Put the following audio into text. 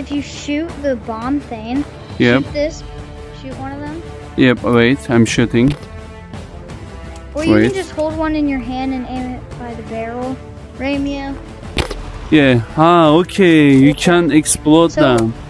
if you shoot the bomb thing, Yep. shoot this, shoot one of them. Yep, wait, I'm shooting. Or you Wait. can just hold one in your hand and aim it by the barrel. Remio. Yeah, okay, you can explode So them.